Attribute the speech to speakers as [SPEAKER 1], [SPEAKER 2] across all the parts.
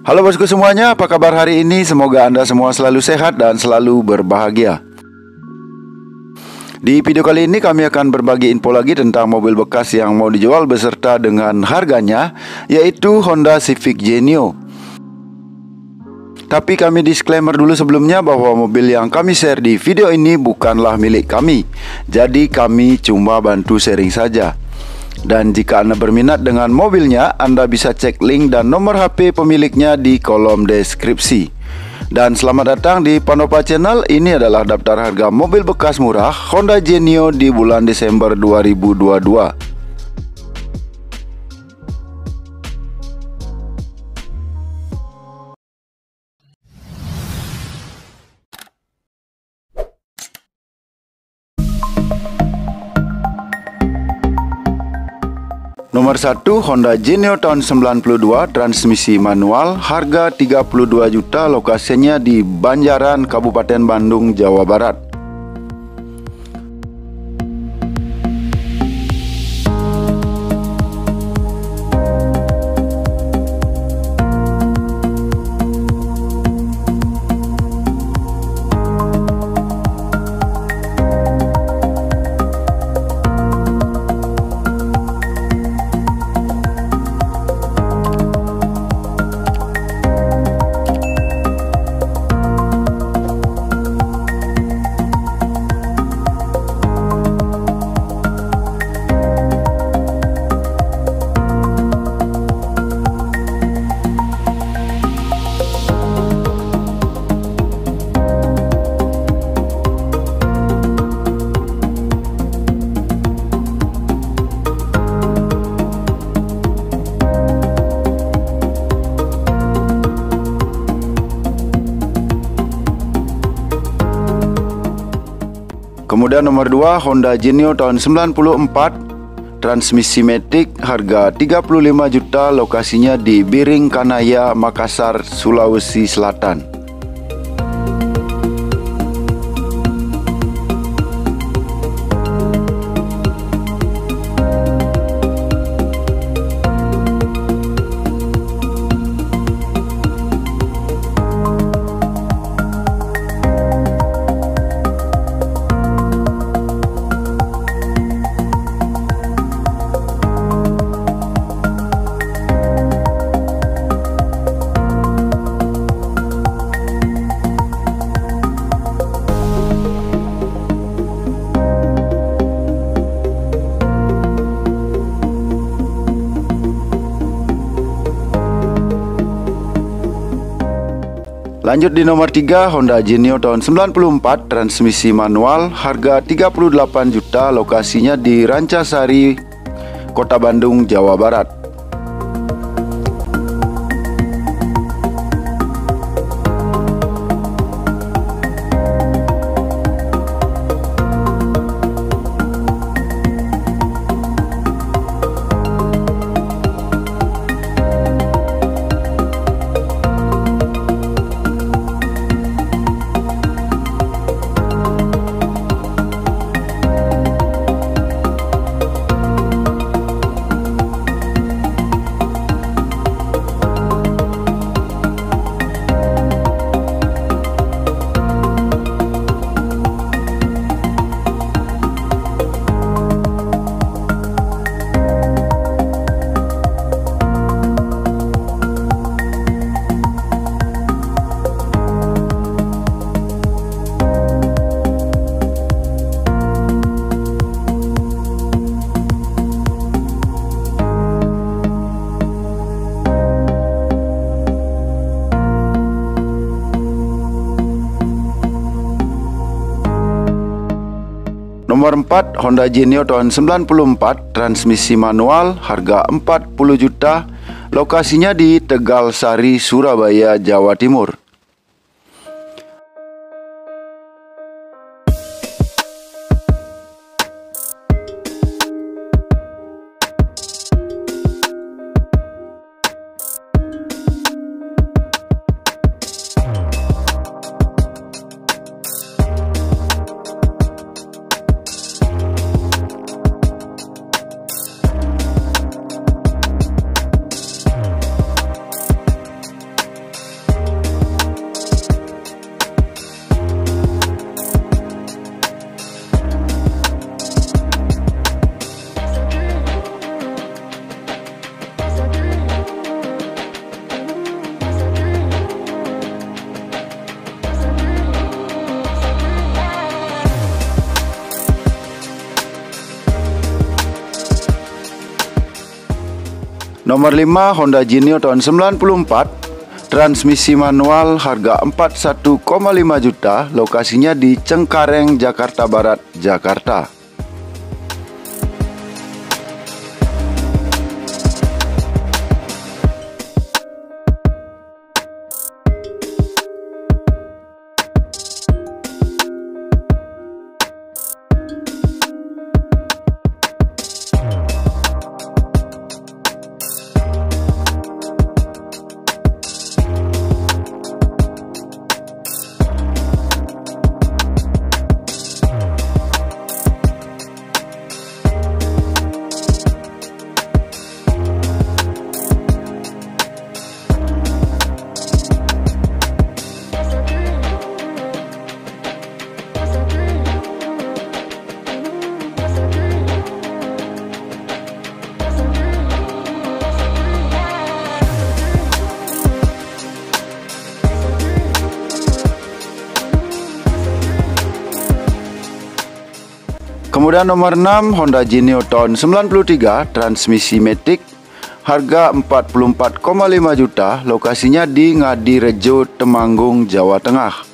[SPEAKER 1] Halo bosku semuanya, apa kabar hari ini? Semoga Anda semua selalu sehat dan selalu berbahagia. Di video kali ini kami akan berbagi info lagi tentang mobil bekas yang mau dijual beserta dengan harganya, yaitu Honda Civic Genio. Tapi kami disclaimer dulu sebelumnya bahwa mobil yang kami share di video ini bukanlah milik kami. Jadi kami cuma bantu sharing saja. Dan jika Anda berminat dengan mobilnya, Anda bisa cek link dan nomor HP pemiliknya di kolom deskripsi. Dan selamat datang di Pandopa Channel. Ini adalah daftar harga mobil bekas murah Honda Genio di bulan Desember 2022. Nomor 1, Honda Genio tahun 92, transmisi manual, harga 32 juta, lokasinya di Banjaran, Kabupaten Bandung, Jawa Barat. Kemudian nomor 2, Honda Genio tahun 94, transmisi matic, harga 35 juta, lokasinya di Biring Kanaya, Makassar, Sulawesi Selatan. Lanjut di nomor 3, Honda Genio tahun 94, transmisi manual, harga 38 juta, lokasinya di Rancasari, Kota Bandung, Jawa Barat. Nomor 4, Honda Genio tahun 94, transmisi manual, harga 40 juta, lokasinya di Tegal Sari, Surabaya, Jawa Timur. Nomor 5 Honda Genio tahun 94, transmisi manual, harga 41,5 juta, lokasinya di Cengkareng, Jakarta Barat, Jakarta. Kemudian nomor 6 Honda Genio tahun 93, transmisi matic, harga 44,5 juta, lokasinya di Ngadirejo, Temanggung, Jawa Tengah.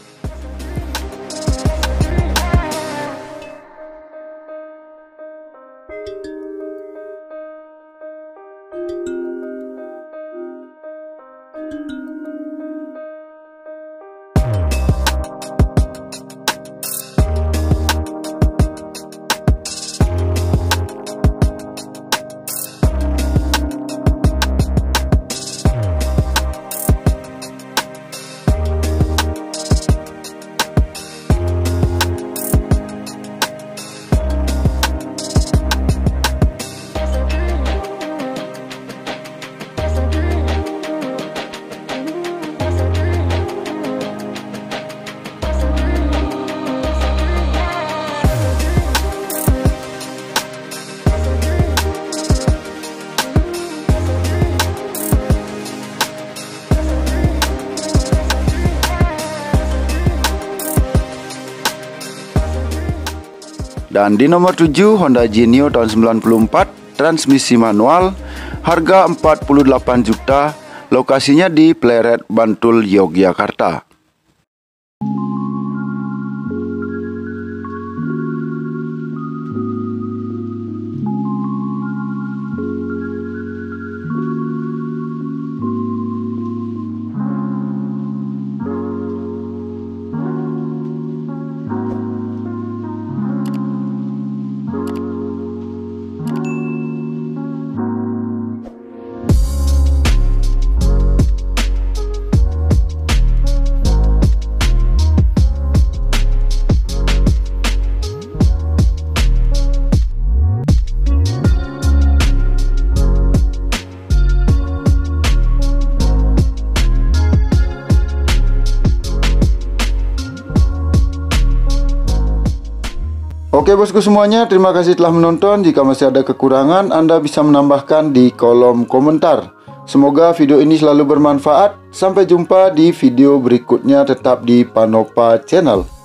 [SPEAKER 1] Dan di nomor 7 Honda Genio tahun 94, transmisi manual, harga 48 juta, lokasinya di Pleret, Bantul, Yogyakarta. Oke bosku semuanya, terima kasih telah menonton. Jika masih ada kekurangan, Anda bisa menambahkan di kolom komentar. Semoga video ini selalu bermanfaat. Sampai jumpa di video berikutnya, tetap di Panopa Channel.